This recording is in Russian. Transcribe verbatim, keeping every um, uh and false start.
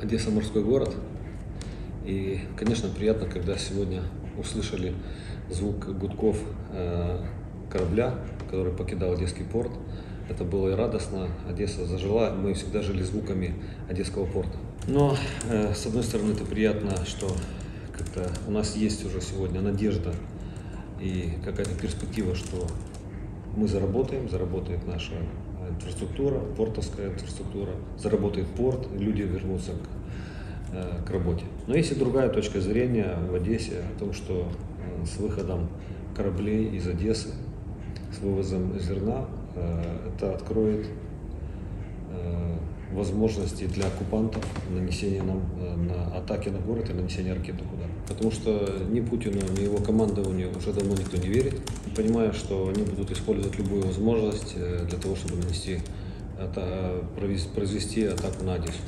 Одесса — морской город. И, конечно, приятно, когда сегодня услышали звук гудков э, корабля, который покидал Одесский порт. Это было и радостно. Одесса зажила. Мы всегда жили звуками Одесского порта. Но, э, с одной стороны, это приятно, что как-то у нас есть уже сегодня надежда и какая-то перспектива, что мы заработаем, заработает наша инфраструктура, портовская инфраструктура, заработает порт, и люди вернутся к, э, к работе. Но есть и другая точка зрения в Одессе о том, что э, с выходом кораблей из Одессы, с вывозом зерна, э, это откроет э, возможности для оккупантов нанесения нам э, на атаки на город и нанесения ракетных ударов. Потому что ни Путину, ни его командованию уже давно никто не верит, понимая, что они будут использовать любую возможность для того, чтобы нанести, произвести атаку на Одессу.